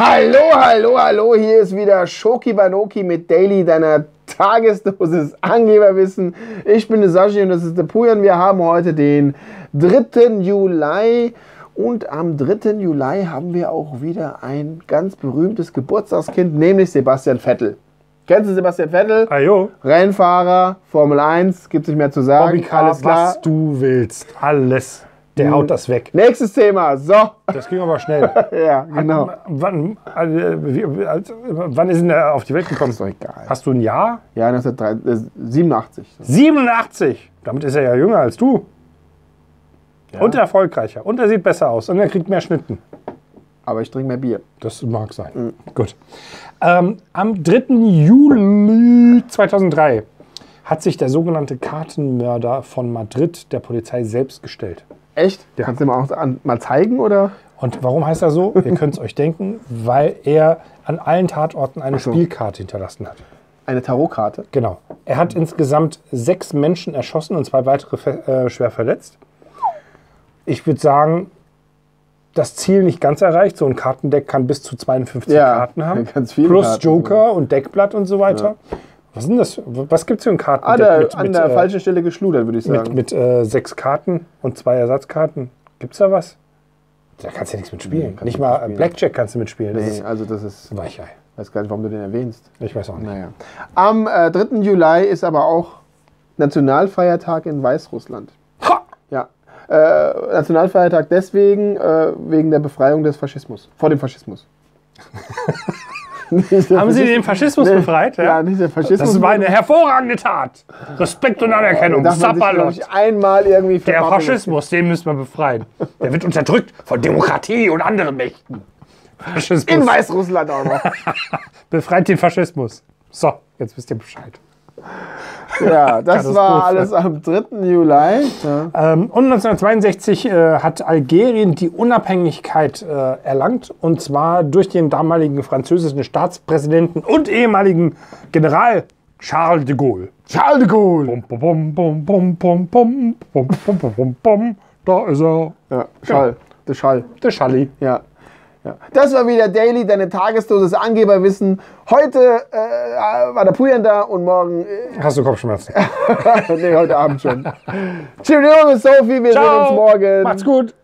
Hallo, hallo, hallo, hier ist wieder Schoki Banoki mit Daily, deiner Tagesdosis Angeberwissen. Ich bin der Sashi und das ist der Pujan. Wir haben heute den 3. Juli und am 3. Juli haben wir auch wieder ein ganz berühmtes Geburtstagskind, nämlich Sebastian Vettel. Kennst du Sebastian Vettel? Ajo. Rennfahrer, Formel 1, gibt's nicht mehr zu sagen. Bobbycar, alles klar. was du willst. Alles. Der haut das weg. Nächstes Thema, so. Das ging aber schnell. Ja, genau. Wann ist denn der auf die Welt gekommen? Ist doch egal. Hast du ein Jahr? Ja, 1987. 87! Damit ist er ja jünger als du. Ja. Und erfolgreicher. Und er sieht besser aus. Und er kriegt mehr Schnitten. Aber ich trinke mehr Bier. Das mag sein. Gut. Am 3. Juli 2003 hat sich der sogenannte Kartenmörder von Madrid der Polizei selbst gestellt. Echt? Ja. Kannst du mal zeigen, oder? Und warum heißt er so? Ihr könnt es euch denken, weil er an allen Tatorten eine Spielkarte hinterlassen hat. Eine Tarotkarte? Genau. Er hat insgesamt 6 Menschen erschossen und 2 weitere schwer verletzt. Ich würde sagen, das Ziel nicht ganz erreicht. So ein Kartendeck kann bis zu 52 Karten haben. Ganz viele Plus Karten, Joker und Deckblatt und so weiter. Ja. Was ist denn das? Was gibt es für ein Kartendeck? An der falschen Stelle geschludert, würde ich sagen. Mit 6 Karten und 2 Ersatzkarten. Gibt es da was? Da kannst du ja nichts mitspielen. Nicht mal Blackjack kannst du mitspielen. Nee, also das ist Weichei. Ich weiß gar nicht, warum du den erwähnst. Ich weiß auch nicht. Naja. Am 3. Juli ist aber auch Nationalfeiertag in Weißrussland. Ha! Ja. Nationalfeiertag deswegen, wegen der Befreiung des Faschismus. Vor dem Faschismus. Haben Sie den Faschismus befreit? Ja, nicht der Faschismus. Das war eine hervorragende Tat. Respekt und Anerkennung. Sapperlot. Einmal irgendwie der Faschismus, den müssen wir befreien. Der wird unterdrückt von Demokratie und anderen Mächten. Faschismus. In Weißrussland auch noch. Befreit den Faschismus. So, jetzt wisst ihr Bescheid. Ja, das war alles am 3. Juli. Ja. Und 1962 hat Algerien die Unabhängigkeit erlangt. Und zwar durch den damaligen französischen Staatspräsidenten und ehemaligen General Charles de Gaulle. Charles de Gaulle. Da ist er. Ja, Schall. Der Schall. Der Schalli. Ja. Ja. Das war wieder Daily, deine Tagesdosis Angeberwissen. Heute war der Pujan da und morgen... Hast du Kopfschmerzen? Nee, heute Abend schon. Tschüss, Sophie, wir sehen uns morgen. Macht's gut.